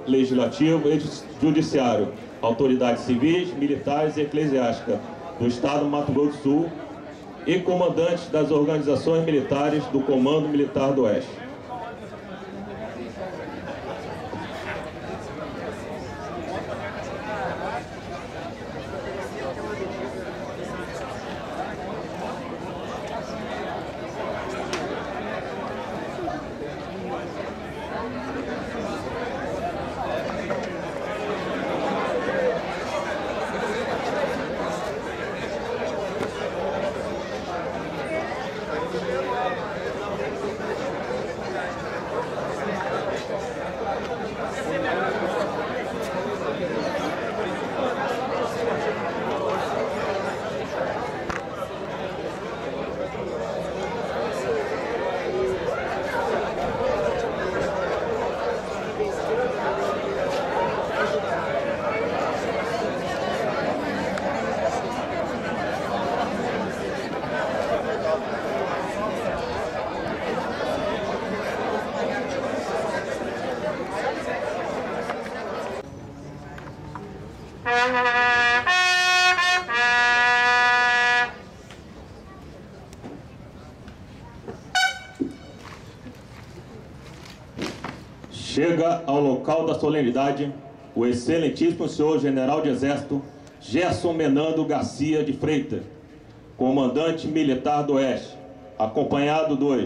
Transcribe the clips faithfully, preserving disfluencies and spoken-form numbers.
Legislativo e Judiciário, autoridades civis, militares e eclesiásticas do Estado do Mato Grosso do Sul e comandantes das organizações militares do Comando Militar do Oeste. Chega ao local da solenidade o excelentíssimo senhor general de Exército Gerson Menando Garcia de Freitas, comandante militar do Oeste, acompanhado dos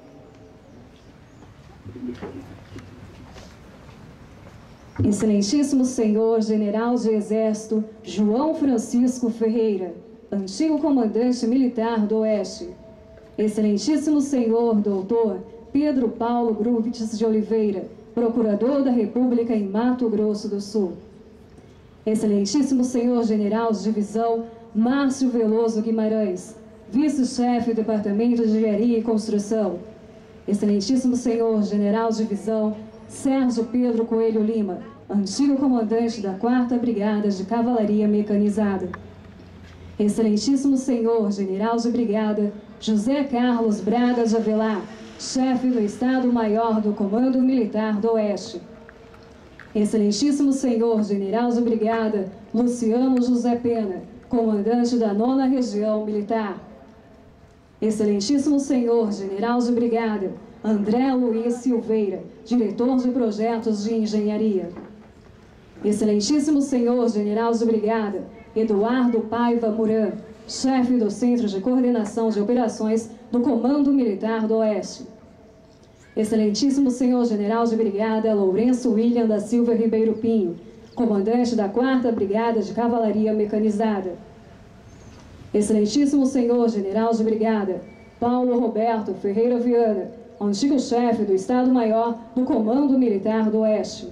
Excelentíssimo senhor general de Exército João Francisco Ferreira, antigo comandante militar do Oeste. Excelentíssimo senhor doutor Pedro Paulo Gruvitz de Oliveira, procurador da República em Mato Grosso do Sul. Excelentíssimo senhor general de divisão Márcio Veloso Guimarães, vice-chefe do Departamento de Engenharia e Construção. Excelentíssimo senhor general de divisão Sérgio Pedro Coelho Lima, antigo comandante da quarta Brigada de Cavalaria Mecanizada. Excelentíssimo senhor general de brigada José Carlos Braga de Avelar, chefe do Estado-Maior do Comando Militar do Oeste. Excelentíssimo senhor general de brigada Luciano José Pena, comandante da nona Região Militar. Excelentíssimo senhor general de brigada André Luiz Silveira, diretor de projetos de engenharia. Excelentíssimo senhor general de brigada Eduardo Paiva Muran, chefe do Centro de Coordenação de Operações do Comando Militar do Oeste. Excelentíssimo senhor general de brigada Lourenço William da Silva Ribeiro Pinho, comandante da quarta Brigada de Cavalaria Mecanizada. Excelentíssimo senhor general de brigada Paulo Roberto Ferreira Viana, antigo chefe do Estado-Maior do Comando Militar do Oeste.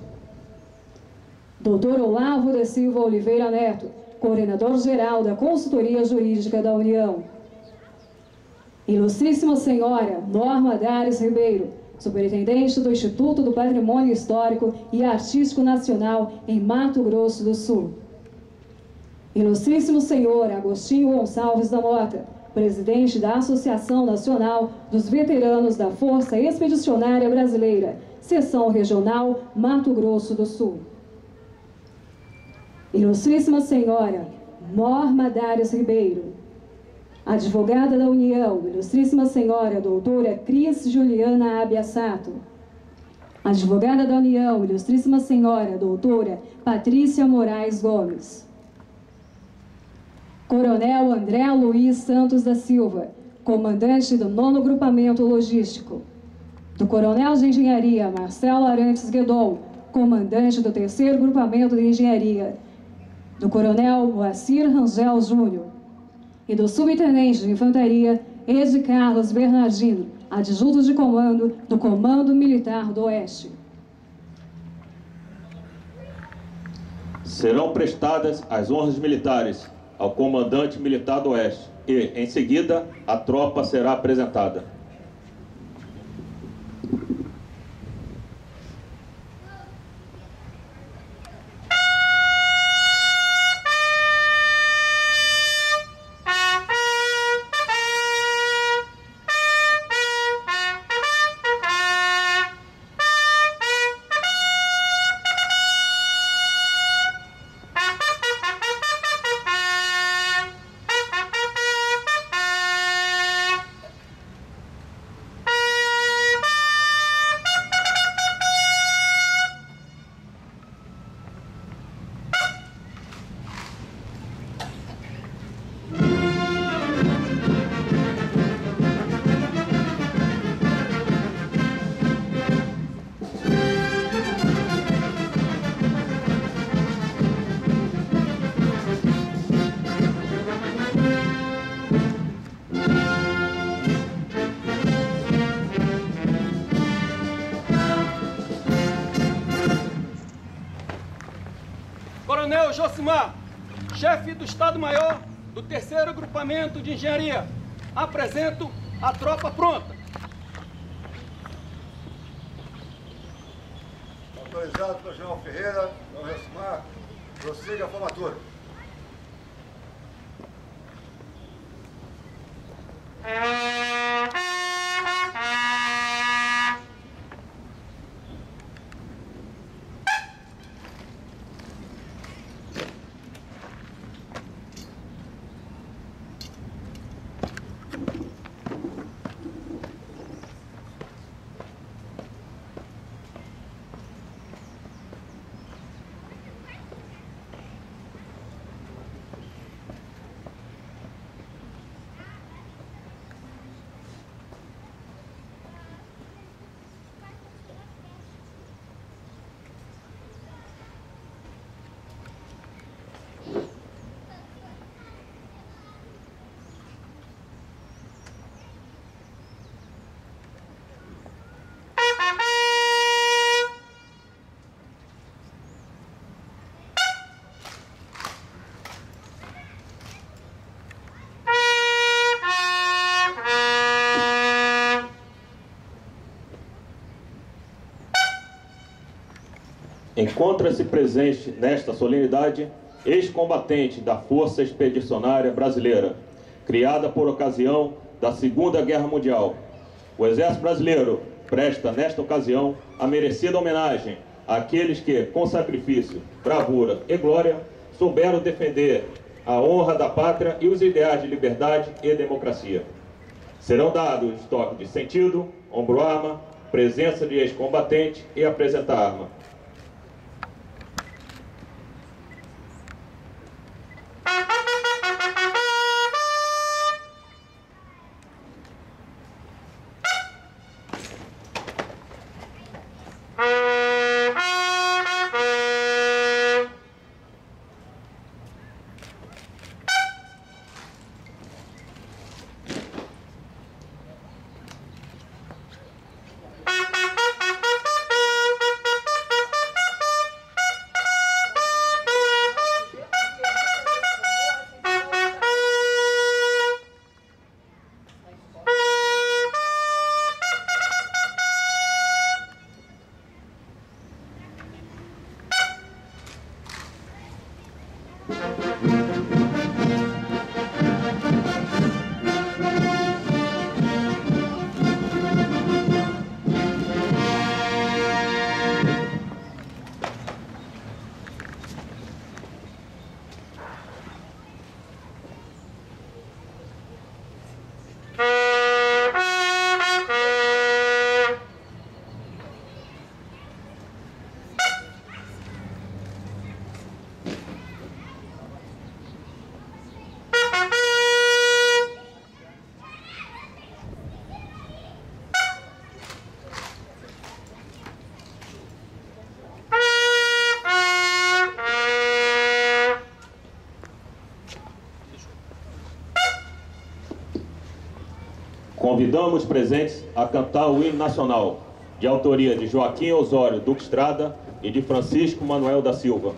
doutor Olavo da Silva Oliveira Neto, coordenador-geral da Consultoria Jurídica da União. Ilustríssima senhora Norma Dares Ribeiro, superintendente do Instituto do Patrimônio Histórico e Artístico Nacional em Mato Grosso do Sul. Ilustríssimo senhor Agostinho Gonçalves da Mota, presidente da Associação Nacional dos Veteranos da Força Expedicionária Brasileira, Seção Regional Mato Grosso do Sul. Ilustríssima senhora Norma Dares Ribeiro, advogada da União, Ilustríssima senhora doutora Cris Juliana Abiassato, advogada da União, Ilustríssima senhora doutora Patrícia Moraes Gomes. Coronel André Luiz Santos da Silva, comandante do nono Grupamento Logístico. Do Coronel de Engenharia Marcelo Arantes Guedon, comandante do terceiro Grupamento de Engenharia. Do Coronel Moacir Rangel Júnior. E do Subtenente de Infantaria Ed Carlos Bernardino, adjunto de comando do Comando Militar do Oeste. Serão prestadas as honras militares ao comandante militar do Oeste e, em seguida, a tropa será apresentada. Coronel Josimar, chefe do Estado-Maior do terceiro Grupamento de Engenharia. Apresento a tropa pronta. Autorizado pelo General Ferreira, Dom Josimar, prossiga a formatura. Encontra-se presente nesta solenidade ex-combatente da Força Expedicionária Brasileira, criada por ocasião da Segunda Guerra Mundial. O Exército Brasileiro presta, nesta ocasião, a merecida homenagem àqueles que, com sacrifício, bravura e glória, souberam defender a honra da pátria e os ideais de liberdade e democracia. Serão dados toques de sentido, ombro-arma, presença de ex-combatente e apresentar arma. Convidamos os presentes a cantar o hino nacional, de autoria de Joaquim Osório Duque Estrada e de Francisco Manuel da Silva.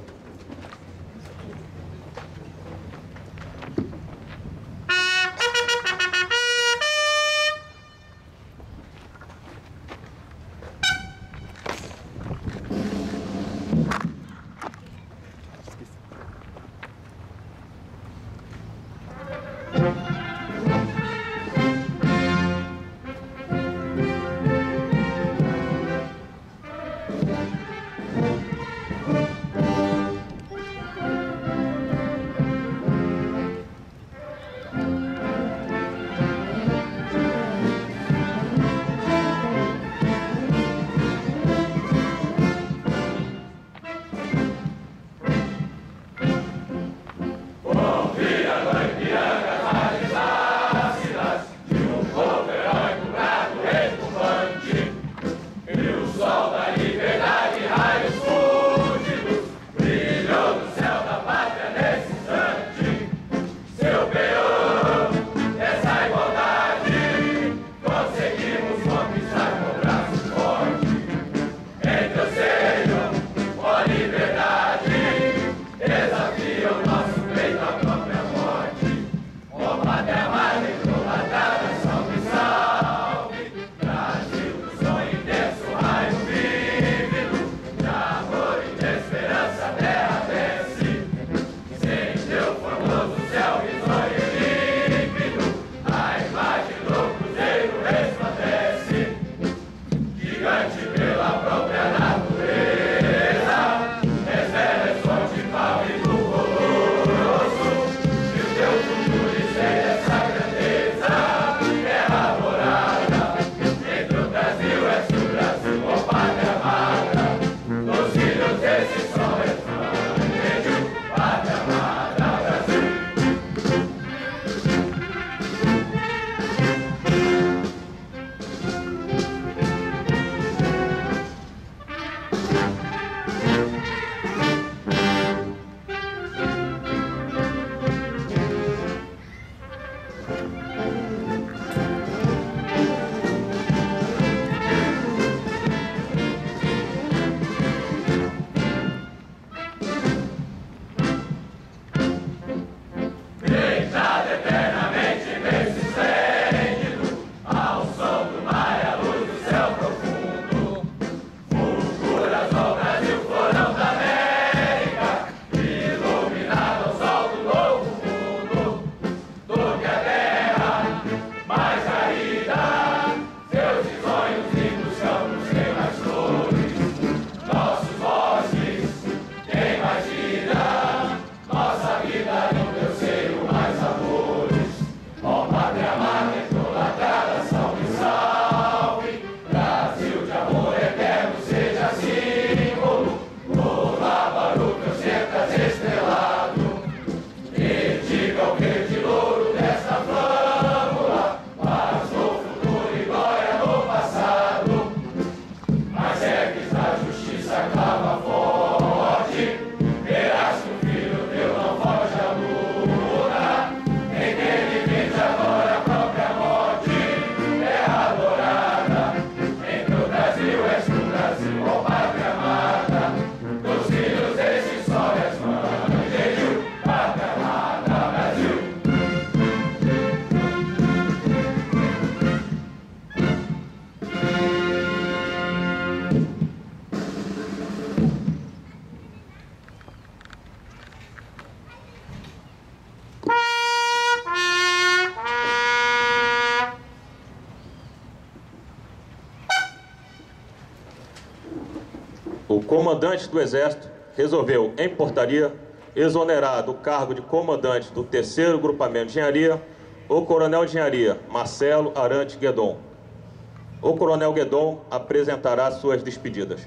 comandante do Exército resolveu, em portaria, exonerar do cargo de comandante do terceiro Grupamento de Engenharia o Coronel de Engenharia Marcelo Arante Guedon. O Coronel Guedon apresentará suas despedidas.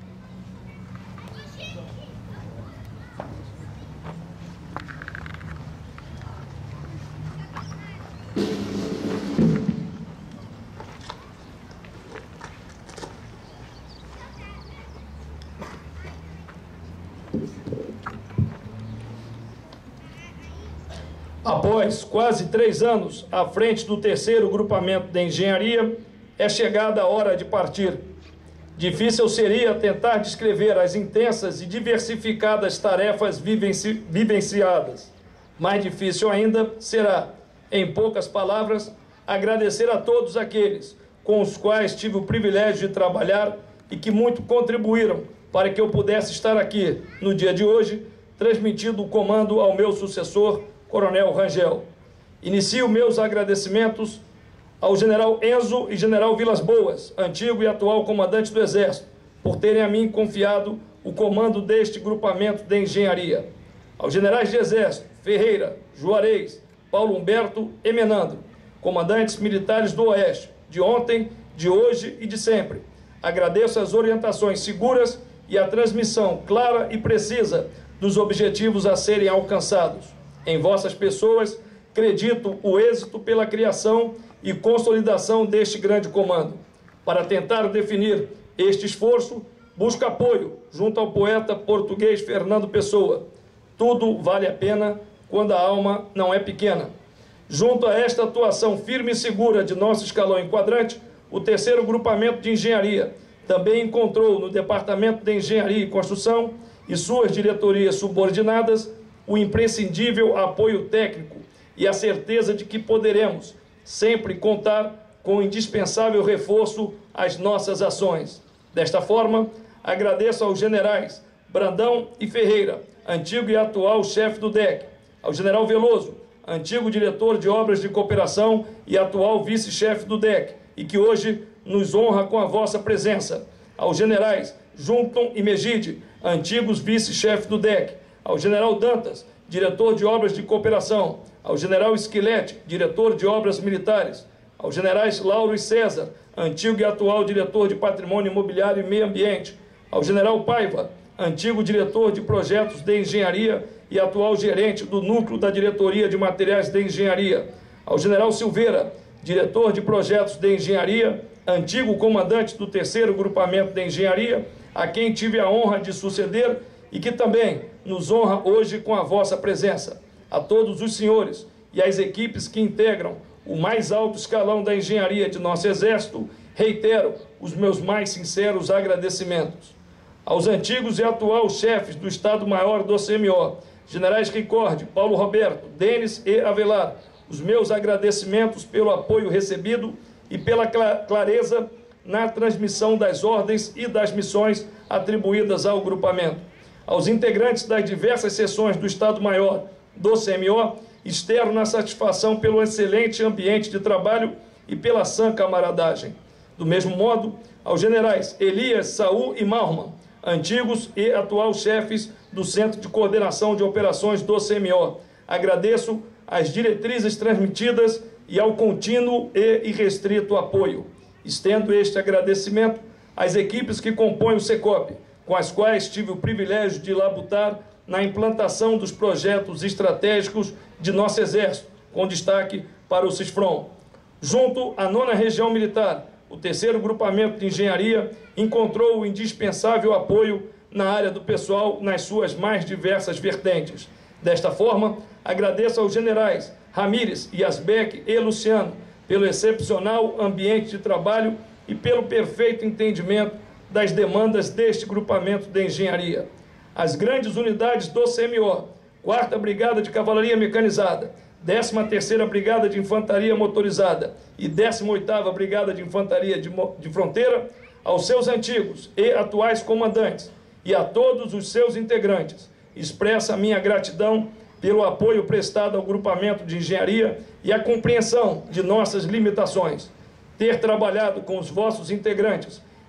Após quase três anos à frente do terceiro Grupamento de Engenharia, é chegada a hora de partir. Difícil seria tentar descrever as intensas e diversificadas tarefas vivenci vivenciadas. Mais difícil ainda será, em poucas palavras, agradecer a todos aqueles com os quais tive o privilégio de trabalhar e que muito contribuíram para que eu pudesse estar aqui no dia de hoje, transmitindo o comando ao meu sucessor, Coronel Rangel. Inicio meus agradecimentos ao General Enzo e General Vilas Boas, antigo e atual comandante do Exército, por terem a mim confiado o comando deste grupamento de engenharia. Aos generais de Exército, Ferreira, Juarez, Paulo Humberto e Menandro, comandantes militares do Oeste, de ontem, de hoje e de sempre. Agradeço as orientações seguras e a transmissão clara e precisa dos objetivos a serem alcançados. Em vossas pessoas, acredito o êxito pela criação e consolidação deste grande comando. Para tentar definir este esforço, busco apoio junto ao poeta português Fernando Pessoa. Tudo vale a pena quando a alma não é pequena. Junto a esta atuação firme e segura de nosso escalão enquadrante, o terceiro Grupamento de Engenharia também encontrou no Departamento de Engenharia e Construção e suas diretorias subordinadas o imprescindível apoio técnico e a certeza de que poderemos sempre contar com o indispensável reforço às nossas ações. Desta forma, agradeço aos generais Brandão e Ferreira, antigo e atual chefe do D E C, ao general Veloso, antigo diretor de obras de cooperação e atual vice-chefe do D E C, e que hoje nos honra com a vossa presença, aos generais Junton e Megide, antigos vice-chefes do D E C, ao general Dantas, diretor de obras de cooperação, ao general Esquilete, diretor de obras militares, aos generais Lauro e César, antigo e atual diretor de patrimônio imobiliário e meio ambiente, ao general Paiva, antigo diretor de projetos de engenharia e atual gerente do núcleo da diretoria de materiais de engenharia, ao general Silveira, diretor de projetos de engenharia, antigo comandante do terceiro Grupamento de Engenharia, a quem tive a honra de suceder e que também nos honra hoje com a vossa presença. A todos os senhores e às equipes que integram o mais alto escalão da engenharia de nosso Exército, reitero os meus mais sinceros agradecimentos. Aos antigos e atuais chefes do Estado-Maior do C M O, generais Ricordi, Paulo Roberto, Denis e Avelar, os meus agradecimentos pelo apoio recebido e pela clareza na transmissão das ordens e das missões atribuídas ao grupamento. Aos integrantes das diversas seções do Estado-Maior do C M O, externo a satisfação pelo excelente ambiente de trabalho e pela sã camaradagem. Do mesmo modo, aos generais Elias, Saul e Malman, antigos e atuais chefes do Centro de Coordenação de Operações do C M O, agradeço as diretrizes transmitidas e ao contínuo e irrestrito apoio. Estendo este agradecimento às equipes que compõem o SECOP, com as quais tive o privilégio de labutar na implantação dos projetos estratégicos de nosso Exército, com destaque para o CISFRON. Junto à nona Região Militar, o terceiro Grupamento de Engenharia encontrou o indispensável apoio na área do pessoal nas suas mais diversas vertentes. Desta forma, agradeço aos generais Ramírez, Yasbeck e Luciano pelo excepcional ambiente de trabalho e pelo perfeito entendimento das demandas deste grupamento de engenharia. As grandes unidades do C M O, quarta Brigada de Cavalaria Mecanizada, décima terceira Brigada de Infantaria Motorizada e décima oitava Brigada de Infantaria de, de Fronteira, aos seus antigos e atuais comandantes e a todos os seus integrantes, expressa a minha gratidão pelo apoio prestado ao grupamento de engenharia e a compreensão de nossas limitações. Ter trabalhado com os vossos integrantes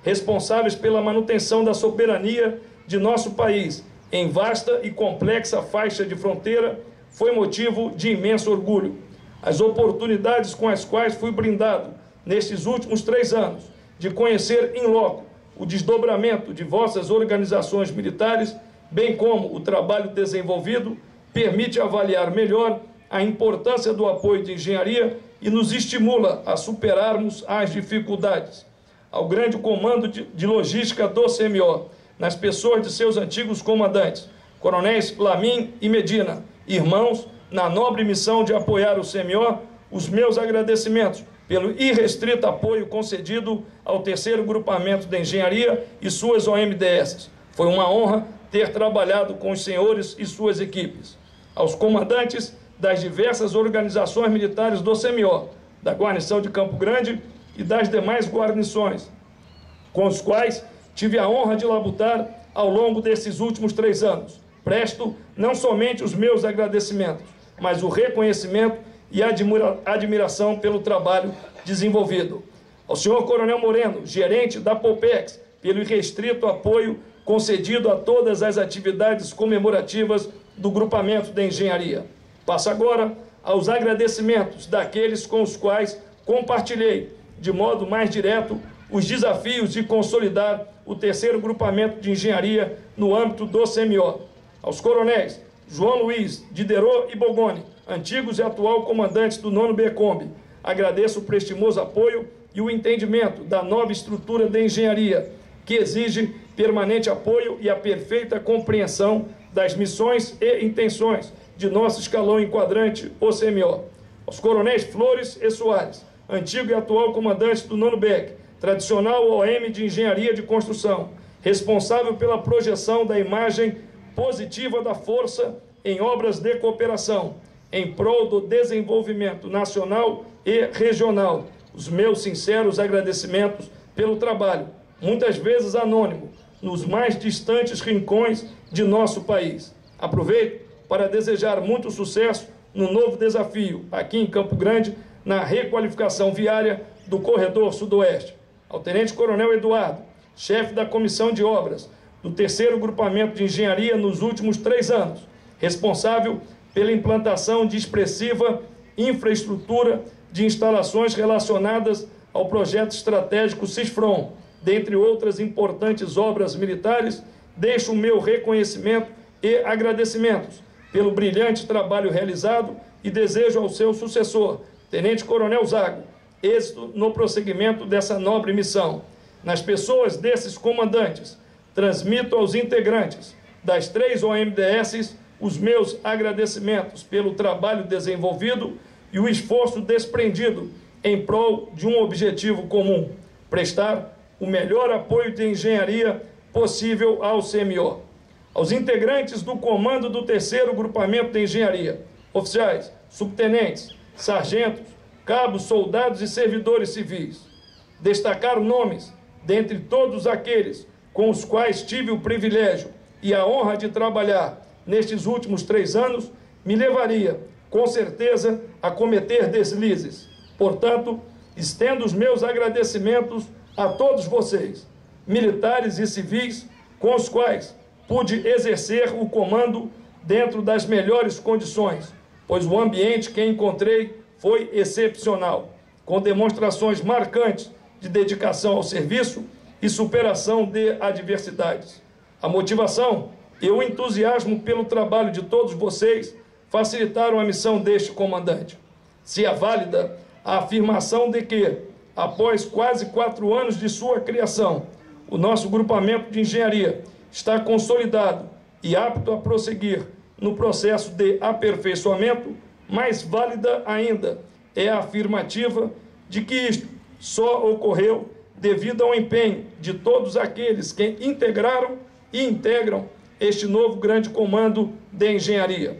responsáveis pela manutenção da soberania de nosso país em vasta e complexa faixa de fronteira, foi motivo de imenso orgulho. As oportunidades com as quais fui brindado nestes últimos três anos de conhecer em loco o desdobramento de vossas organizações militares, bem como o trabalho desenvolvido, permite avaliar melhor a importância do apoio de engenharia e nos estimula a superarmos as dificuldades. Ao grande comando de, de logística do C M O, nas pessoas de seus antigos comandantes, coronéis Lamin e Medina, irmãos, na nobre missão de apoiar o C M O, os meus agradecimentos pelo irrestrito apoio concedido ao terceiro Grupamento de Engenharia e suas O M D S. Foi uma honra ter trabalhado com os senhores e suas equipes. Aos comandantes das diversas organizações militares do C M O, da guarnição de Campo Grande e das demais guarnições, com os quais tive a honra de labutar ao longo desses últimos três anos. Presto não somente os meus agradecimentos, mas o reconhecimento e admira admiração pelo trabalho desenvolvido. Ao senhor Coronel Moreno, gerente da Polpex, pelo irrestrito apoio concedido a todas as atividades comemorativas do Grupamento de Engenharia. Passo agora aos agradecimentos daqueles com os quais compartilhei, de modo mais direto, os desafios de consolidar o terceiro Grupamento de Engenharia no âmbito do C M O. Aos coronéis João Luiz, Diderot e Bogoni, antigos e atual comandantes do nono B Combi, agradeço o prestimoso apoio e o entendimento da nova estrutura de engenharia, que exige permanente apoio e a perfeita compreensão das missões e intenções de nosso escalão enquadrante, o C M O. Aos coronéis Flores e Soares, antigo e atual comandante do nono B E C, tradicional O M de Engenharia de Construção, responsável pela projeção da imagem positiva da força em obras de cooperação, em prol do desenvolvimento nacional e regional. Os meus sinceros agradecimentos pelo trabalho, muitas vezes anônimo, nos mais distantes rincões de nosso país. Aproveito para desejar muito sucesso no novo desafio, aqui em Campo Grande, na requalificação viária do Corredor Sudoeste. Ao Tenente Coronel Eduardo, chefe da Comissão de Obras do terceiro Grupamento de Engenharia nos últimos três anos, responsável pela implantação de expressiva infraestrutura de instalações relacionadas ao projeto estratégico CISFRON, dentre outras importantes obras militares, deixo o meu reconhecimento e agradecimentos pelo brilhante trabalho realizado e desejo ao seu sucessor, Tenente Coronel Zago, êxito no prosseguimento dessa nobre missão. Nas pessoas desses comandantes, transmito aos integrantes das três O M D S os meus agradecimentos pelo trabalho desenvolvido e o esforço desprendido em prol de um objetivo comum: prestar o melhor apoio de engenharia possível ao C M O. Aos integrantes do comando do terceiro Grupamento de Engenharia, oficiais, subtenentes, sargentos, cabos, soldados e servidores civis, destacar nomes dentre todos aqueles com os quais tive o privilégio e a honra de trabalhar nestes últimos três anos, me levaria, com certeza, a cometer deslizes. Portanto, estendo os meus agradecimentos a todos vocês, militares e civis, com os quais pude exercer o comando dentro das melhores condições, pois o ambiente que encontrei foi excepcional, com demonstrações marcantes de dedicação ao serviço e superação de adversidades. A motivação e o entusiasmo pelo trabalho de todos vocês facilitaram a missão deste comandante. Se é válida a afirmação de que, após quase quatro anos de sua criação, o nosso Grupamento de Engenharia está consolidado e apto a prosseguir no processo de aperfeiçoamento, mais válida ainda é a afirmativa de que isto só ocorreu devido ao empenho de todos aqueles que integraram e integram este novo grande comando de engenharia.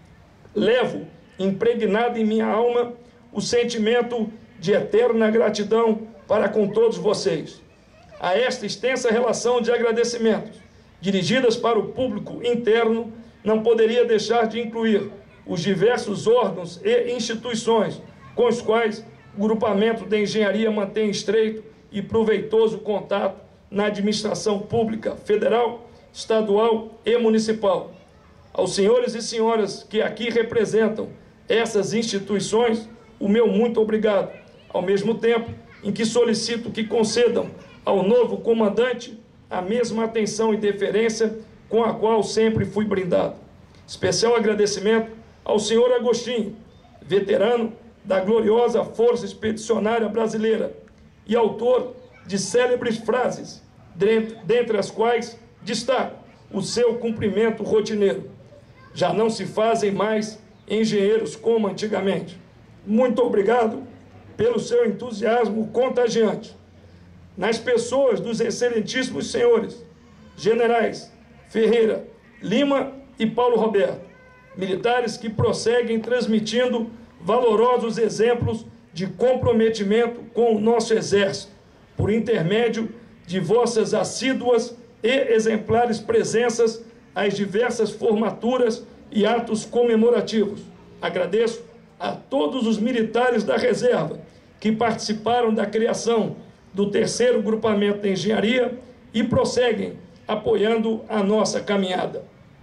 Levo, impregnado em minha alma, o sentimento de eterna gratidão para com todos vocês. A esta extensa relação de agradecimentos, dirigidas para o público interno, não poderia deixar de incluir os diversos órgãos e instituições com os quais o Grupamento de Engenharia mantém estreito e proveitoso contato na administração pública federal, estadual e municipal. Aos senhores e senhoras que aqui representam essas instituições, o meu muito obrigado, ao mesmo tempo em que solicito que concedam ao novo comandante a mesma atenção e deferência com a qual sempre fui brindado. Especial agradecimento ao senhor Agostinho, veterano da gloriosa Força Expedicionária Brasileira e autor de célebres frases, dentre as quais destaco o seu cumprimento rotineiro. Já não se fazem mais engenheiros como antigamente. Muito obrigado pelo seu entusiasmo contagiante. Nas pessoas dos excelentíssimos senhores generais Ferreira, Lima e Paulo Roberto, militares que prosseguem transmitindo valorosos exemplos de comprometimento com o nosso Exército, por intermédio de vossas assíduas e exemplares presenças às diversas formaturas e atos comemorativos. Agradeço a todos os militares da reserva que participaram da criação do terceiro grupamento de engenharia e prosseguem apoiando a nossa caminhada.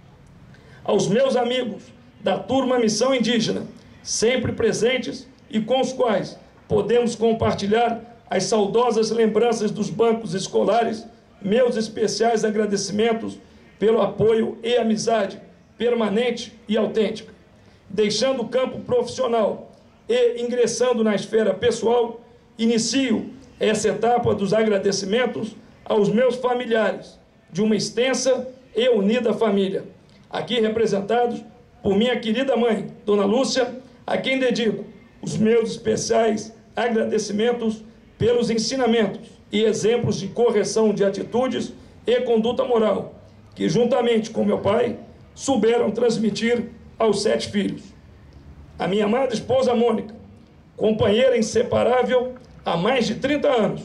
Aos meus amigos da turma Missão Indígena, sempre presentes e com os quais podemos compartilhar as saudosas lembranças dos bancos escolares, meus especiais agradecimentos pelo apoio e amizade permanente e autêntica. Deixando o campo profissional e ingressando na esfera pessoal, inicio essa etapa dos agradecimentos aos meus familiares, de uma extensa e unida família, aqui representados por minha querida mãe, Dona Lúcia, a quem dedico os meus especiais agradecimentos pelos ensinamentos e exemplos de correção de atitudes e conduta moral, que juntamente com meu pai, souberam transmitir aos sete filhos. A minha amada esposa Mônica, companheira inseparável há mais de trinta anos,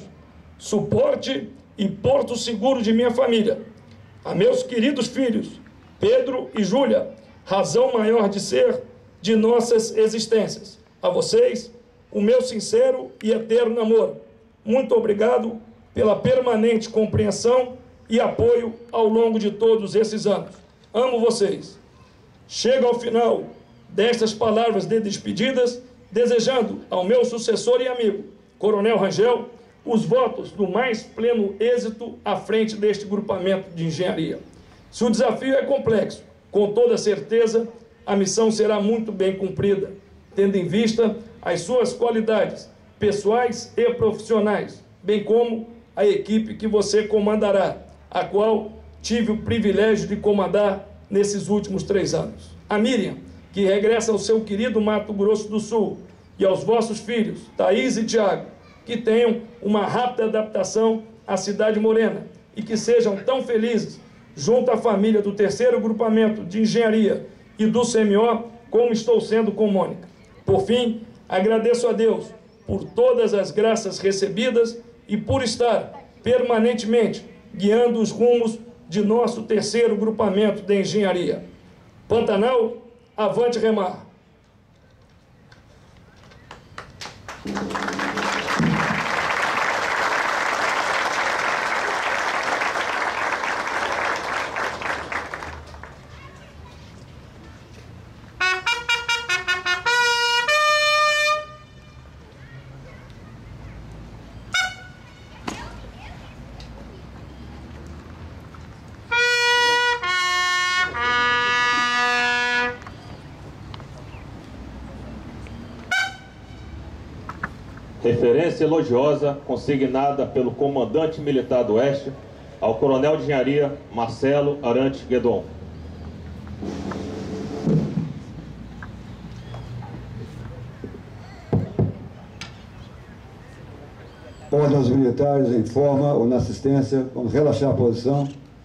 suporte e porto seguro de minha família. A meus queridos filhos, Pedro e Júlia, razão maior de ser de nossas existências. A vocês, o meu sincero e eterno amor. Muito obrigado pela permanente compreensão e apoio ao longo de todos esses anos. Amo vocês. Chego ao final destas palavras de despedidas, desejando ao meu sucessor e amigo, Coronel Rangel, os votos do mais pleno êxito à frente deste grupamento de engenharia. Se o desafio é complexo, com toda certeza, a missão será muito bem cumprida, tendo em vista as suas qualidades pessoais e profissionais, bem como a equipe que você comandará, a qual tive o privilégio de comandar nesses últimos três anos. A Miriam, que regressa ao seu querido Mato Grosso do Sul, e aos vossos filhos, Thaís e Tiago, que tenham uma rápida adaptação à Cidade Morena e que sejam tão felizes junto à família do terceiro grupamento de engenharia e do C M O, como estou sendo com Mônica. Por fim, agradeço a Deus por todas as graças recebidas e por estar permanentemente guiando os rumos de nosso terceiro grupamento de engenharia. Pantanal, avante remar! Referência elogiosa consignada pelo comandante militar do Oeste ao coronel de engenharia Marcelo Arantes Guedon. Ordem aos militares em forma ou na assistência. Vamos relaxar a posição.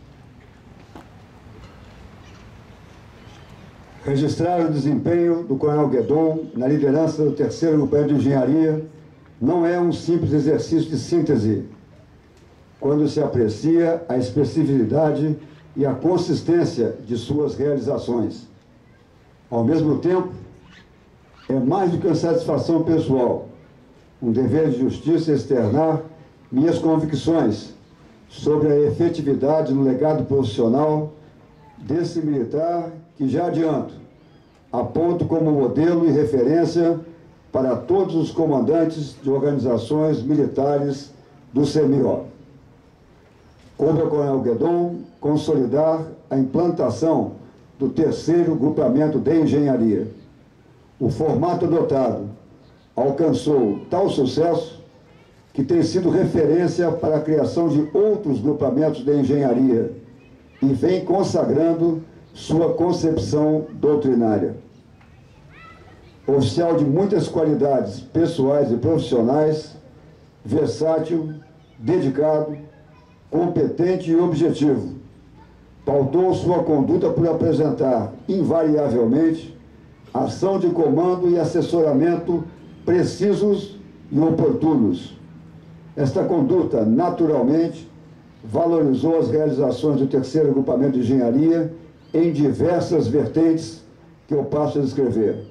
Registrar o desempenho do coronel Guedon na liderança do terceiro grupamento de engenharia não é um simples exercício de síntese, quando se aprecia a especificidade e a consistência de suas realizações. Ao mesmo tempo, é mais do que uma satisfação pessoal, um dever de justiça externar minhas convicções sobre a efetividade no legado profissional desse militar que, já adianto, aponto como modelo e referência para todos os comandantes de organizações militares do CEMIO. Coube ao Coronel Guedon consolidar a implantação do terceiro grupamento de engenharia. O formato adotado alcançou tal sucesso que tem sido referência para a criação de outros grupamentos de engenharia e vem consagrando sua concepção doutrinária. Oficial de muitas qualidades pessoais e profissionais, versátil, dedicado, competente e objetivo, pautou sua conduta por apresentar, invariavelmente, ação de comando e assessoramento precisos e oportunos. Esta conduta, naturalmente, valorizou as realizações do terceiro grupamento de engenharia em diversas vertentes que eu passo a descrever.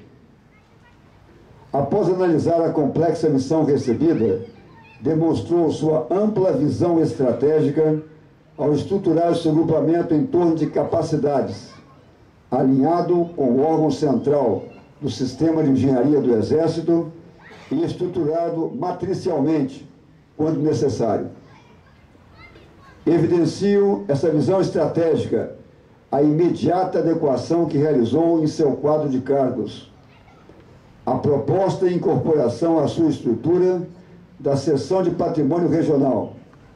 Após analisar a complexa missão recebida, demonstrou sua ampla visão estratégica ao estruturar o seu grupamento em torno de capacidades, alinhado com o órgão central do Sistema de Engenharia do Exército e estruturado matricialmente, quando necessário. Evidencio essa visão estratégica a imediata adequação que realizou em seu quadro de cargos, a proposta e incorporação à sua estrutura da Seção de Patrimônio Regional,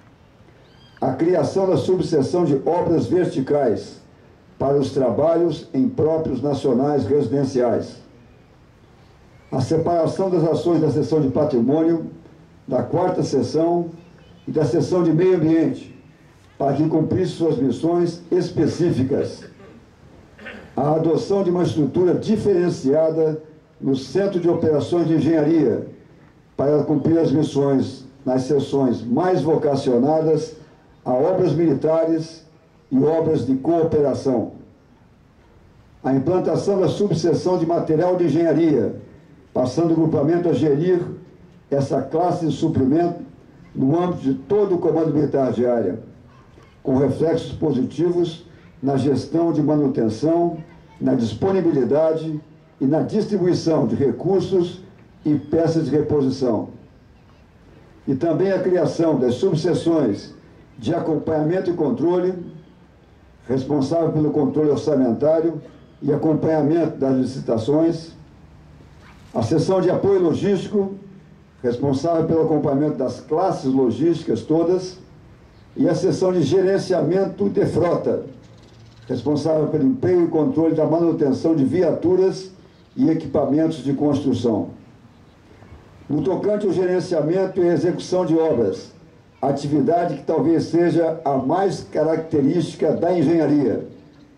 a criação da subseção de obras verticais para os trabalhos em próprios nacionais residenciais, a separação das ações da Seção de Patrimônio, da quarta seção e da Seção de Meio Ambiente, para que cumprisse suas missões específicas, a adoção de uma estrutura diferenciada no Centro de Operações de Engenharia, para cumprir as missões nas seções mais vocacionadas a obras militares e obras de cooperação. A implantação da subseção de material de engenharia, passando o grupamento a gerir essa classe de suprimento no âmbito de todo o Comando Militar de Área, com reflexos positivos na gestão de manutenção, na disponibilidade e na distribuição de recursos e peças de reposição. E também a criação das subseções de acompanhamento e controle, responsável pelo controle orçamentário e acompanhamento das licitações, a seção de apoio logístico, responsável pelo acompanhamento das classes logísticas todas, e a seção de gerenciamento de frota, responsável pelo empenho e controle da manutenção de viaturas e equipamentos de construção. No tocante ao gerenciamento e execução de obras, atividade que talvez seja a mais característica da engenharia,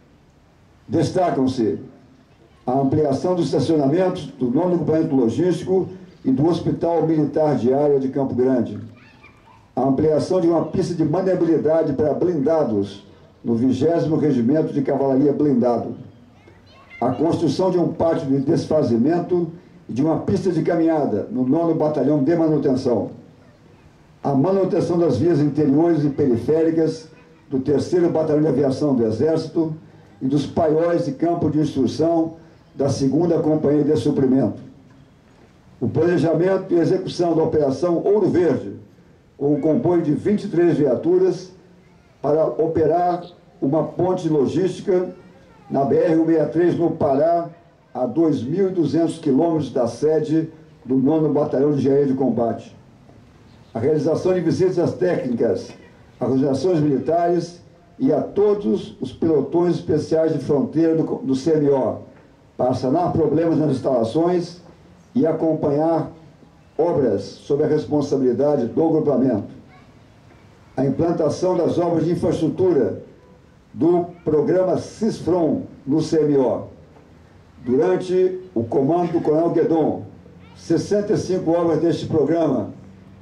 destacam-se a ampliação dos estacionamentos do nono grupamento logístico e do Hospital Militar de Área de Campo Grande, a ampliação de uma pista de maniabilidade para blindados no vigésimo Regimento de Cavalaria Blindado, a construção de um pátio de desfazimento e de uma pista de caminhada no nono Batalhão de Manutenção, a manutenção das vias interiores e periféricas do terceiro Batalhão de Aviação do Exército e dos paióis de campo de instrução da segunda Companhia de Suprimento, o planejamento e execução da Operação Ouro Verde, com o comboio de vinte e três viaturas para operar uma ponte logística na B R cento e sessenta e três no Pará, a dois mil e duzentos quilômetros da sede do nono Batalhão de Engenharia de Combate. A realização de visitas técnicas às organizações militares e a todos os pelotões especiais de fronteira do, do C M O, para sanar problemas nas instalações e acompanhar obras sob a responsabilidade do grupamento. A implantação das obras de infraestrutura do programa CISFRON no C M O. Durante o comando do Coronel Guedon, sessenta e cinco obras deste programa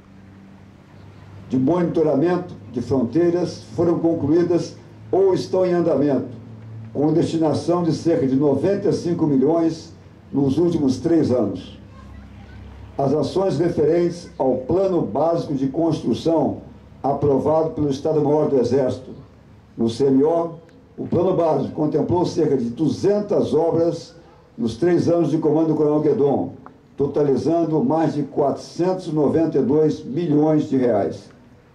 de monitoramento de fronteiras foram concluídas ou estão em andamento, com destinação de cerca de noventa e cinco milhões nos últimos três anos. As ações referentes ao Plano Básico de Construção aprovado pelo Estado-Maior do Exército. No C M O, o plano básico contemplou cerca de duzentas obras nos três anos de comando do Coronel Guedon, totalizando mais de quatrocentos e noventa e dois milhões de reais.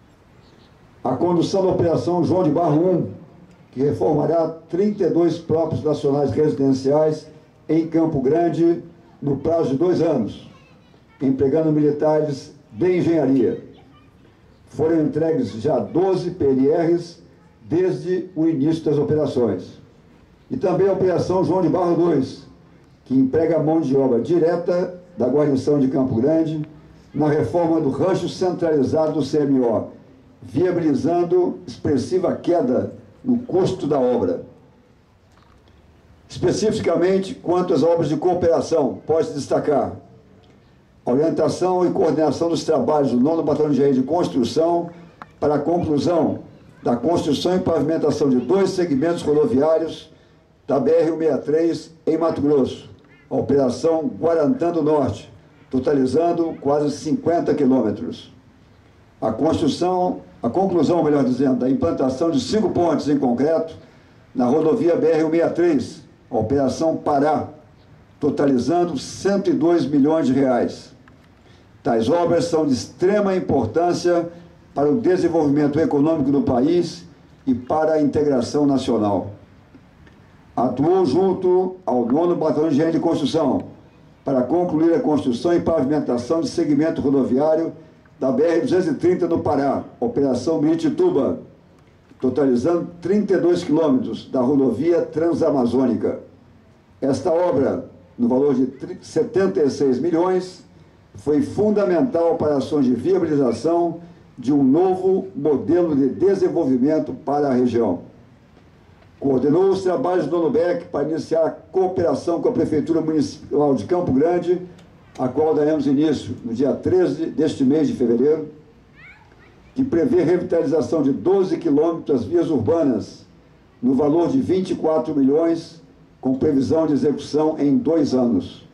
A condução da Operação João de Barro um, que reformará trinta e dois próprios nacionais residenciais em Campo Grande no prazo de dois anos, empregando militares de engenharia. Foram entregues já doze P L Rs desde o início das operações. E também a Operação João de Barro dois, que emprega a mão de obra direta da guarnição de Campo Grande na reforma do rancho centralizado do C M O, viabilizando expressiva queda no custo da obra. Especificamente, quanto às obras de cooperação, pode-se destacar a orientação e coordenação dos trabalhos do nono Batalhão de Engenharia de Construção para a conclusão da construção e pavimentação de dois segmentos rodoviários da B R cento e sessenta e três em Mato Grosso, a Operação Guarantã do Norte, totalizando quase cinquenta quilômetros. A construção, a conclusão, melhor dizendo, da implantação de cinco pontes em concreto na rodovia B R cento e sessenta e três, a Operação Pará, totalizando cento e dois milhões de reais. Tais obras são de extrema importância para o desenvolvimento econômico do país e para a integração nacional. Atuou junto ao nono Batalhão de Engenharia de Construção para concluir a construção e pavimentação de segmento rodoviário da B R duzentos e trinta no Pará, Operação Miritituba, totalizando trinta e dois quilômetros da rodovia transamazônica. Esta obra, no valor de setenta e seis milhões, foi fundamental para ações de viabilização de um novo modelo de desenvolvimento para a região. Coordenou os trabalhos do NONUBEC para iniciar a cooperação com a Prefeitura Municipal de Campo Grande, a qual daremos início no dia treze deste mês de fevereiro, que prevê revitalização de doze quilômetros das vias urbanas, no valor de vinte e quatro milhões, com previsão de execução em dois anos.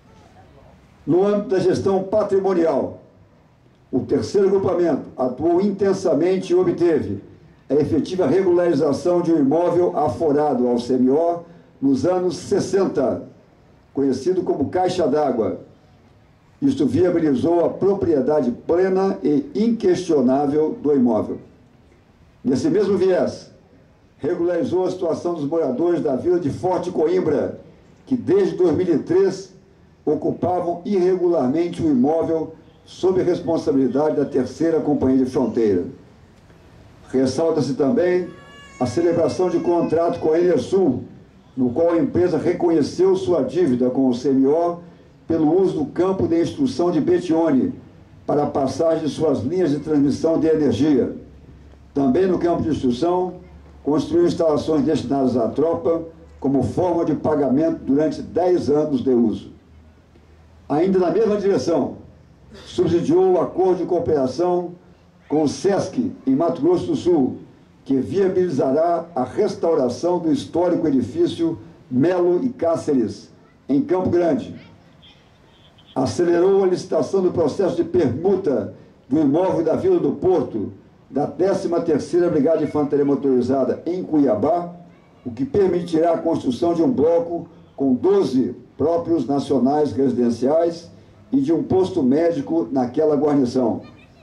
No âmbito da gestão patrimonial, o terceiro agrupamento atuou intensamente e obteve a efetiva regularização de um imóvel aforado ao C M O nos anos sessenta, conhecido como Caixa d'Água. Isto viabilizou a propriedade plena e inquestionável do imóvel. Nesse mesmo viés, regularizou a situação dos moradores da vila de Forte Coimbra, que desde dois mil e três ocupavam irregularmente o imóvel sob responsabilidade da terceira Companhia de Fronteira. Ressalta-se também a celebração de contrato com a Enersul, no qual a empresa reconheceu sua dívida com o C M O pelo uso do campo de instrução de Betione para a passagem de suas linhas de transmissão de energia. Também no campo de instrução, construiu instalações destinadas à tropa como forma de pagamento durante dez anos de uso. Ainda na mesma direção, subsidiou o acordo de cooperação com o SESC, em Mato Grosso do Sul, que viabilizará a restauração do histórico edifício Melo e Cáceres, em Campo Grande. Acelerou a licitação do processo de permuta do imóvel da Vila do Porto, da décima terceira Brigada de Infantaria Motorizada em Cuiabá, o que permitirá a construção de um bloco com doze próprios nacionais residenciais e de um posto médico naquela guarnição.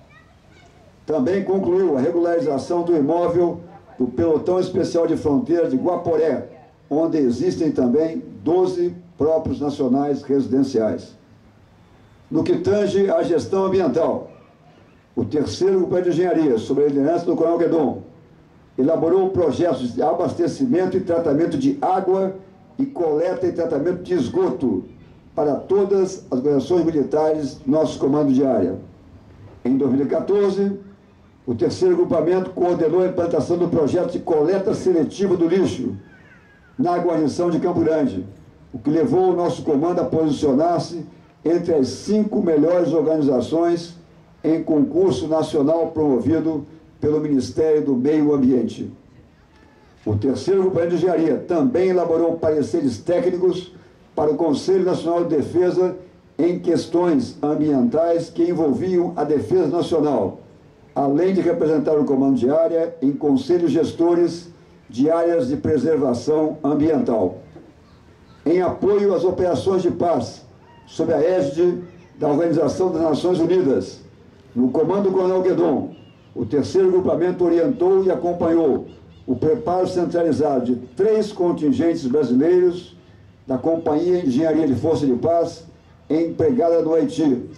Também concluiu a regularização do imóvel do Pelotão Especial de Fronteira de Guaporé, onde existem também doze próprios nacionais residenciais. No que tange à gestão ambiental, o terceiro grupo de engenharia, sob a liderança do Coronel Guedon, elaborou projetos de abastecimento e tratamento de água e coleta e tratamento de esgoto para todas as guarnições militares do nosso comando de área. Em dois mil e quatorze, o terceiro agrupamento coordenou a implantação do projeto de coleta seletiva do lixo na guarnição de Campo Grande, o que levou o nosso comando a posicionar-se entre as cinco melhores organizações em concurso nacional promovido pelo Ministério do Meio Ambiente. O terceiro grupo de engenharia também elaborou pareceres técnicos para o Conselho Nacional de Defesa em questões ambientais que envolviam a defesa nacional, além de representar o comando de área em conselhos gestores de áreas de preservação ambiental. Em apoio às operações de paz, sob a égide da Organização das Nações Unidas, no comando Coronel Guedon, o terceiro grupamento orientou e acompanhou o preparo centralizado de três contingentes brasileiros da Companhia de Engenharia de Força de Paz empregada no Haiti.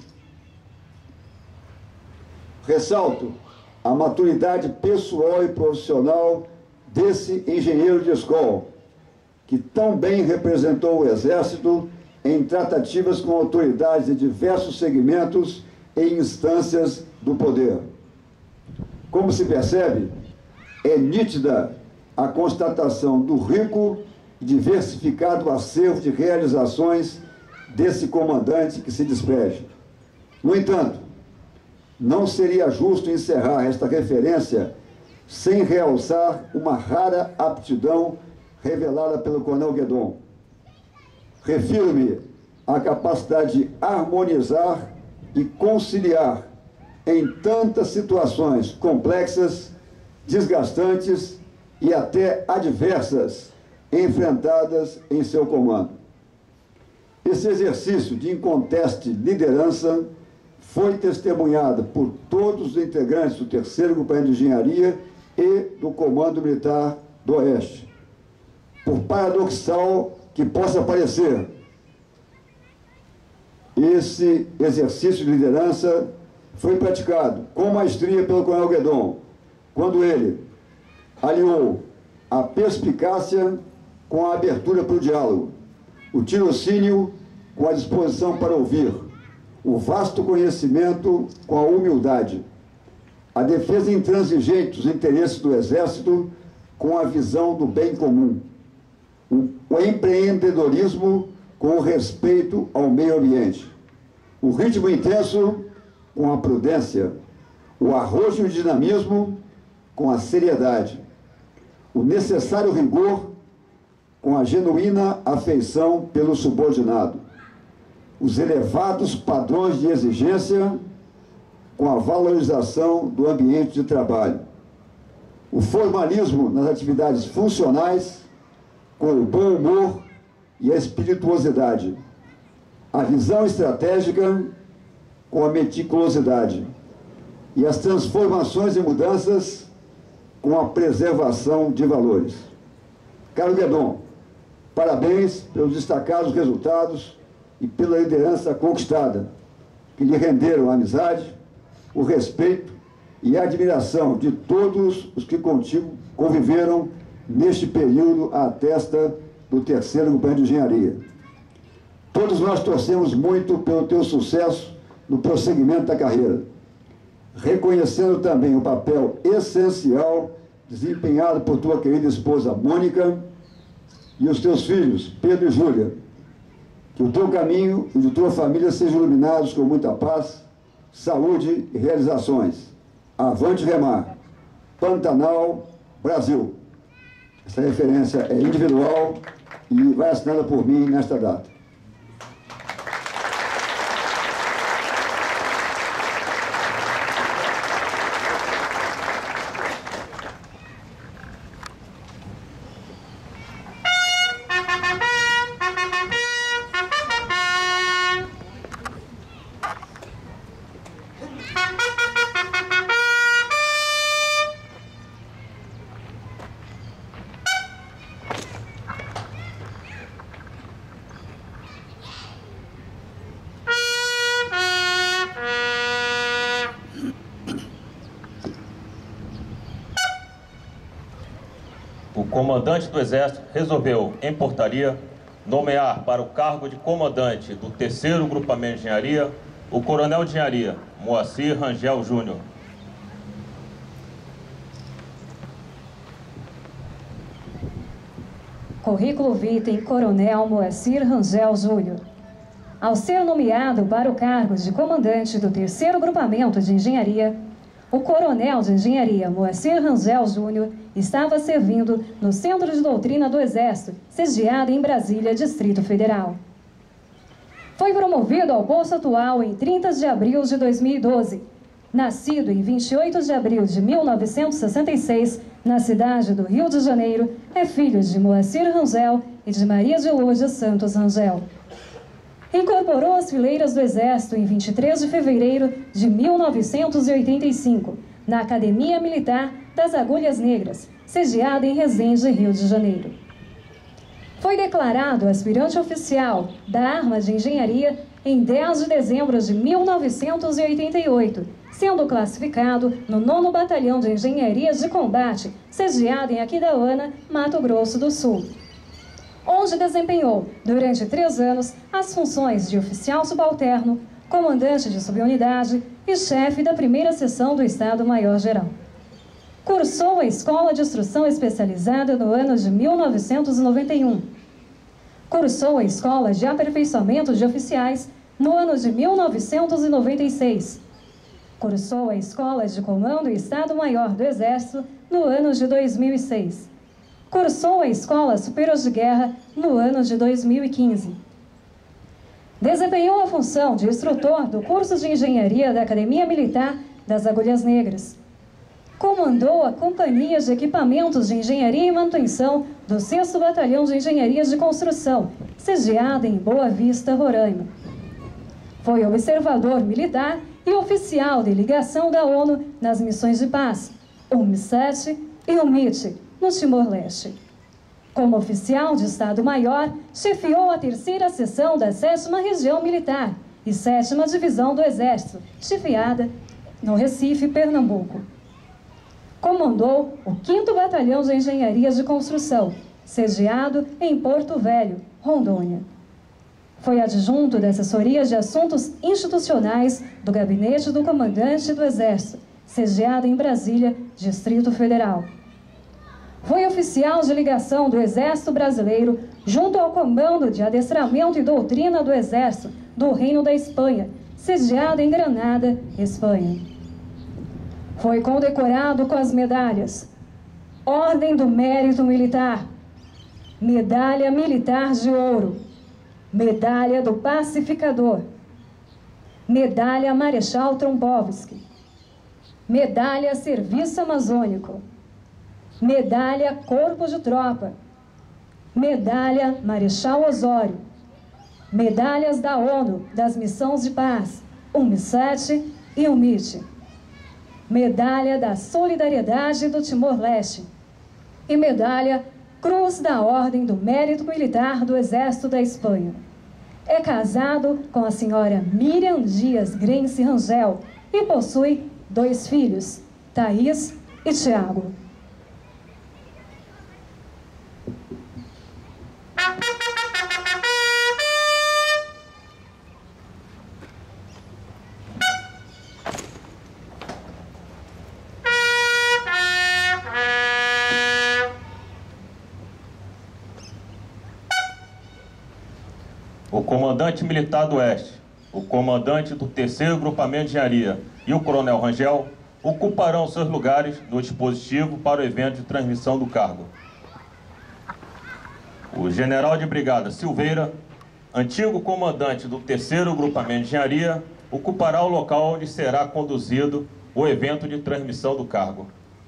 Ressalto a maturidade pessoal e profissional desse engenheiro de escola, que tão bem representou o Exército em tratativas com autoridades de diversos segmentos e instâncias do poder. Como se percebe, é nítida a constatação do rico e diversificado acervo de realizações desse comandante que se despede. No entanto, não seria justo encerrar esta referência sem realçar uma rara aptidão revelada pelo Coronel Guedon. Refiro-me à capacidade de harmonizar e conciliar em tantas situações complexas, desgastantes e até adversas enfrentadas em seu comando. Esse exercício de inconteste liderança foi testemunhado por todos os integrantes do terceiro Grupamento de Engenharia e do Comando Militar do Oeste. Por paradoxal que possa parecer, esse exercício de liderança foi praticado com maestria pelo Coronel Guedon, quando ele aliou a perspicácia com a abertura para o diálogo, o tirocínio com a disposição para ouvir, o vasto conhecimento com a humildade, a defesa intransigente dos interesses do Exército com a visão do bem comum, o empreendedorismo com o respeito ao meio ambiente, o ritmo intenso com a prudência, o arrojo e o dinamismo com a seriedade, o necessário rigor com a genuína afeição pelo subordinado, os elevados padrões de exigência com a valorização do ambiente de trabalho, o formalismo nas atividades funcionais com o bom humor e a espirituosidade, a visão estratégica com a meticulosidade e as transformações e mudanças com a preservação de valores. Caro Guedon, parabéns pelos destacados resultados e pela liderança conquistada, que lhe renderam a amizade, o respeito e a admiração de todos os que contigo conviveram neste período à testa do terceiro Grupamento de Engenharia. Todos nós torcemos muito pelo teu sucesso no prosseguimento da carreira, reconhecendo também o papel essencial desempenhado por tua querida esposa Mônica e os teus filhos, Pedro e Júlia. Que o teu caminho e de tua família sejam iluminados com muita paz, saúde e realizações. Avante Remar, Pantanal, Brasil. Essa referência é individual e vai assinada por mim nesta data. O comandante do Exército resolveu, em portaria, nomear para o cargo de comandante do terceiro Grupamento de Engenharia o Coronel de Engenharia, Moacir Rangel Júnior. Currículo vitae Coronel Moacir Rangel Júnior. Ao ser nomeado para o cargo de comandante do terceiro Grupamento de Engenharia, o Coronel de Engenharia Moacir Rangel Júnior estava servindo no Centro de Doutrina do Exército, sediado em Brasília, Distrito Federal. Foi promovido ao posto atual em trinta de abril de dois mil e doze, Nascido em vinte e oito de abril de mil novecentos e sessenta e seis, na cidade do Rio de Janeiro, é filho de Moacir Rangel e de Maria de Lourdes Santos Rangel. Incorporou as fileiras do Exército em vinte e três de fevereiro de mil novecentos e oitenta e cinco, na Academia Militar das Agulhas Negras, sediada em Resende, Rio de Janeiro. Foi declarado aspirante oficial da Arma de Engenharia em dez de dezembro de mil novecentos e oitenta e oito, sendo classificado no nono Batalhão de Engenharia de Combate, sediado em Aquidauana, Mato Grosso do Sul, onde desempenhou, durante três anos, as funções de oficial subalterno, comandante de subunidade e chefe da primeira seção do Estado-Maior-Geral. Cursou a Escola de Instrução Especializada no ano de mil novecentos e noventa e um. Cursou a Escola de Aperfeiçoamento de Oficiais no ano de mil novecentos e noventa e seis. Cursou a Escola de Comando e Estado-Maior do Exército no ano de dois mil e seis. Cursou a Escola Superior de Guerra no ano de dois mil e quinze. Desempenhou a função de instrutor do curso de Engenharia da Academia Militar das Agulhas Negras. Comandou a Companhia de Equipamentos de Engenharia e Manutenção do sexto Batalhão de Engenharia de Construção, sediada em Boa Vista, Roraima. Foi observador militar e oficial de ligação da ONU nas missões de paz, U M sete e U M I T, no Timor-Leste. Como oficial de Estado-Maior, chefiou a terceira seção da sétima Região Militar e sétima Divisão do Exército, chefiada no Recife, Pernambuco. Comandou o quinto Batalhão de Engenharia de Construção, sediado em Porto Velho, Rondônia. Foi adjunto da Assessoria de Assuntos Institucionais do Gabinete do Comandante do Exército, sediado em Brasília, Distrito Federal. Foi oficial de ligação do Exército Brasileiro junto ao Comando de Adestramento e Doutrina do Exército do Reino da Espanha, sediado em Granada, Espanha. Foi condecorado com as medalhas Ordem do Mérito Militar, Medalha Militar de Ouro, Medalha do Pacificador, Medalha Marechal Trombovski, Medalha Serviço Amazônico, Medalha Corpo de Tropa, Medalha Marechal Osório, Medalhas da ONU das Missões de Paz, U M sete e U M I T, Medalha da Solidariedade do Timor-Leste e Medalha Cruz da Ordem do Mérito Militar do Exército da Espanha. É casado com a senhora Miriam Dias Grense Rangel e possui dois filhos, Thaís e Tiago. O comandante militar do Oeste, o comandante do terceiro Grupamento de Engenharia e o coronel Rangel ocuparão seus lugares no dispositivo para o evento de transmissão do cargo. O general de brigada Silveira, antigo comandante do terceiro Grupamento de Engenharia, ocupará o local onde será conduzido o evento de transmissão do cargo.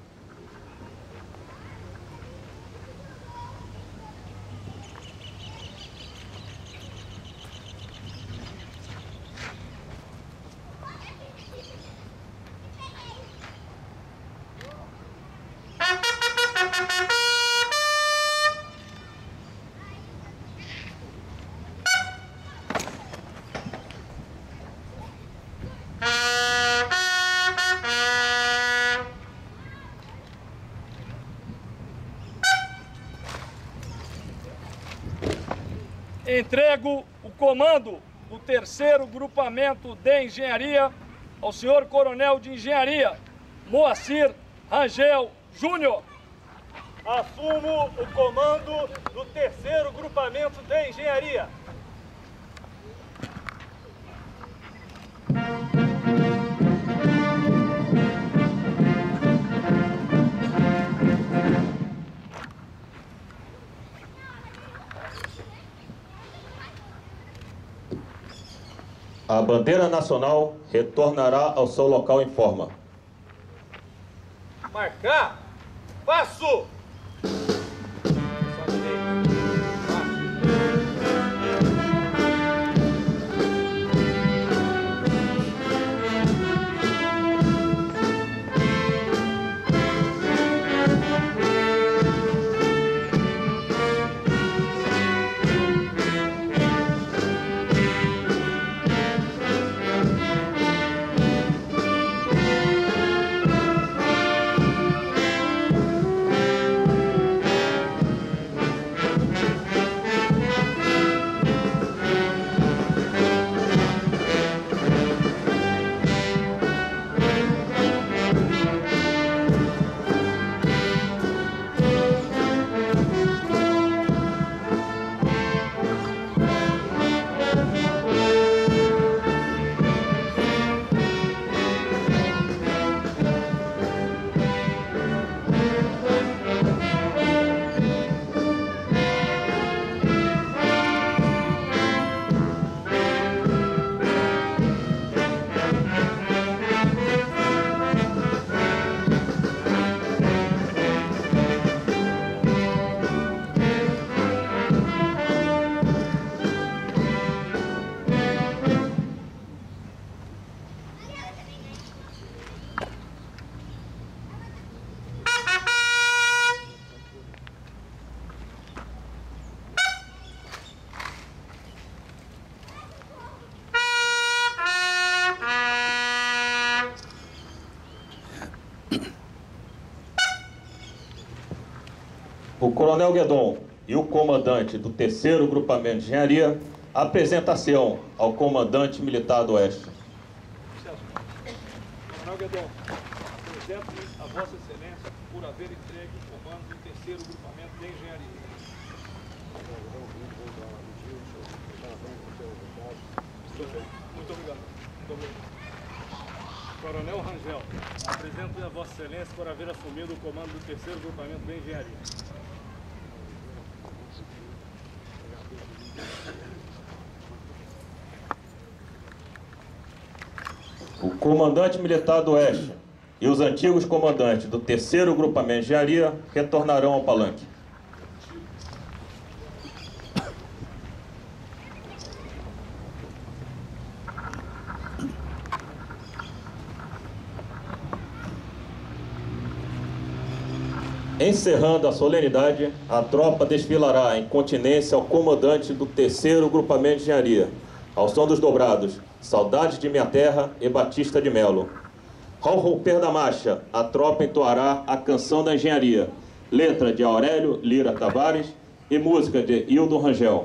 Entrego o comando do terceiro Grupamento de Engenharia ao senhor Coronel de Engenharia, Moacir Rangel Júnior. Assumo o comando do terceiro Grupamento de Engenharia. A bandeira nacional retornará ao seu local em forma. Marcar. Passo. O Coronel Guedon e o comandante do terceiro Grupamento de Engenharia apresentam-se ao Comandante Militar do Oeste. Coronel Guedon, apresento-me a Vossa Excelência por haver entregue o comando do terceiro Grupamento de Engenharia. Muito obrigado. Muito obrigado. Coronel Rangel, apresento-me a Vossa Excelência por haver assumido o comando do terceiro Grupamento de Engenharia. O comandante militar do Oeste e os antigos comandantes do terceiro Grupamento de Engenharia retornarão ao palanque. Encerrando a solenidade, a tropa desfilará em continência ao comandante do terceiro Grupamento de Engenharia, ao som dos dobrados Saudades de Minha Terra e Batista de Melo. Ao romper da marcha, a tropa entoará a Canção da Engenharia, letra de Aurélio Lira Tavares e música de Hildo Rangel.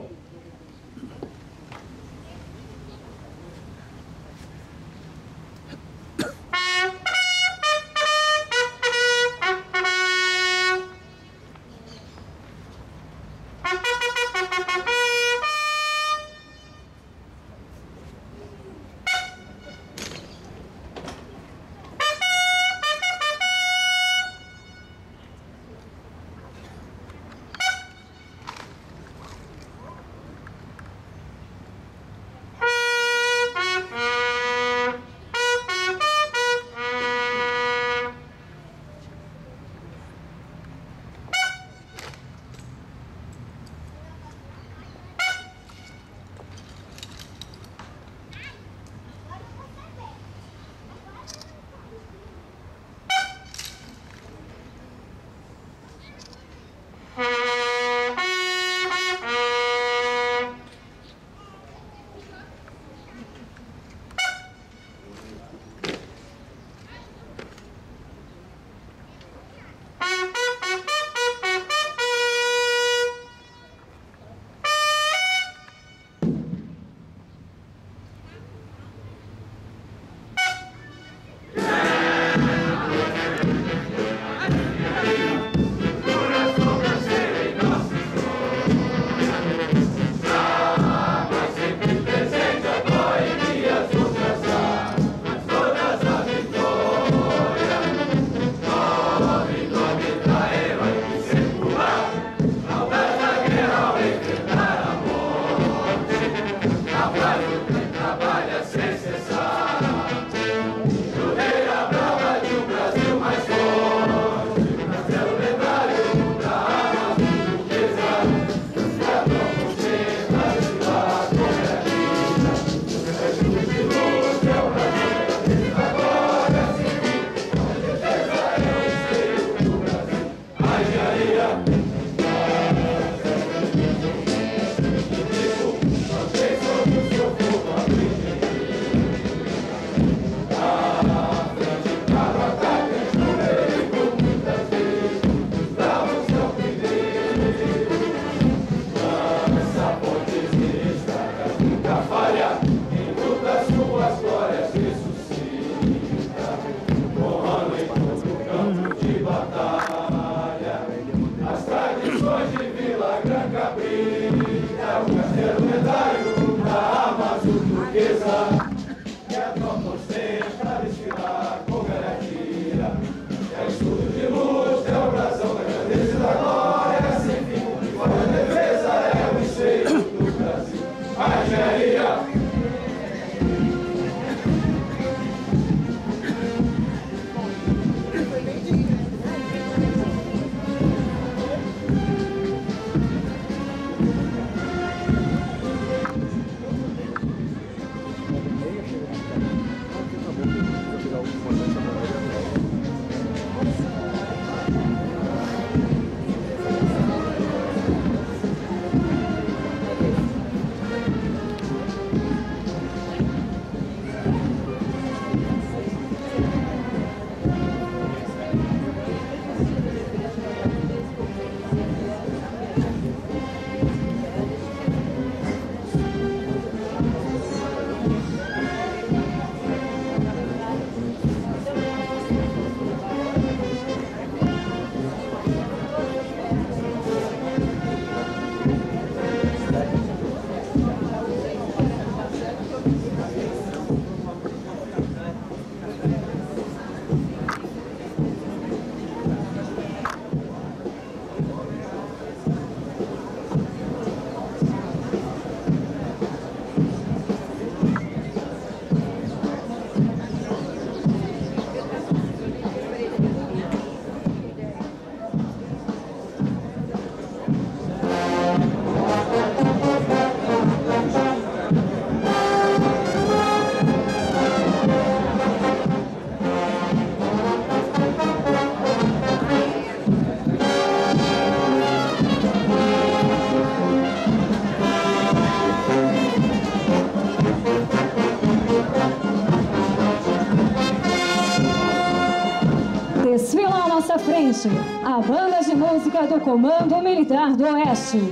frente, a banda de música do Comando Militar do Oeste.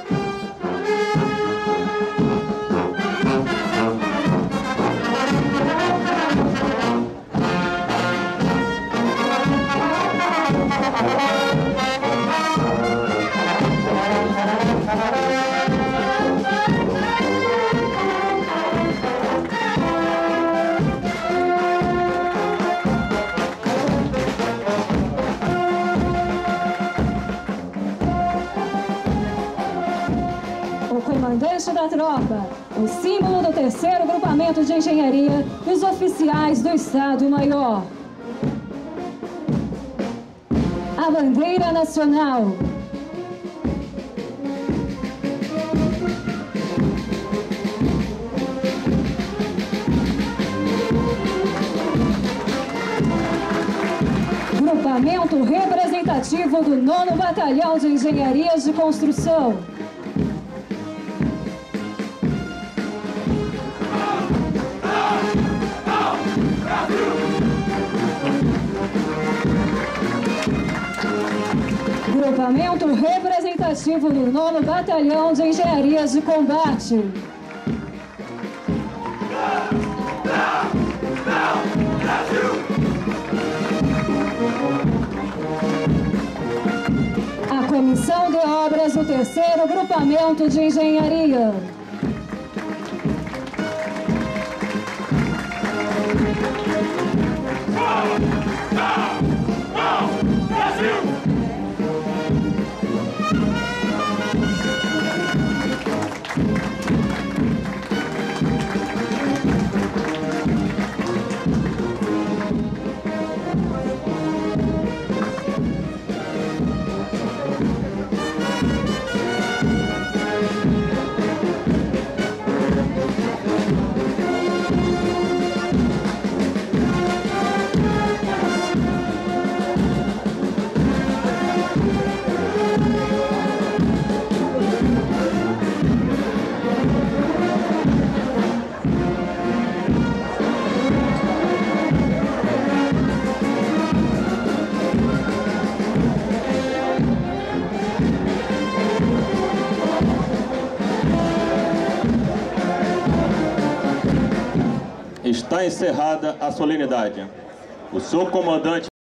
Comandante da tropa, o símbolo do terceiro grupamento de engenharia dos oficiais do Estado-Maior. A bandeira nacional. Grupamento representativo do nono Batalhão de Engenharias de Construção. Grupamento representativo do nono Batalhão de Engenharias de Combate. A Comissão de Obras do terceiro Grupamento de Engenharia. Está encerrada a solenidade. O senhor comandante